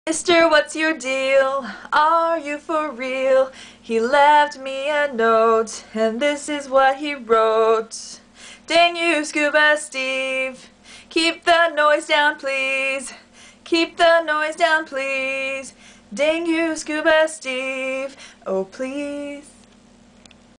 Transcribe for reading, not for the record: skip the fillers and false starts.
Mister, what's your deal? Are you for real? He left me a note, and this is what he wrote. Dang you, Scuba Steve. Keep the noise down, please. Keep the noise down, please. Dang you, Scuba Steve. Oh, please.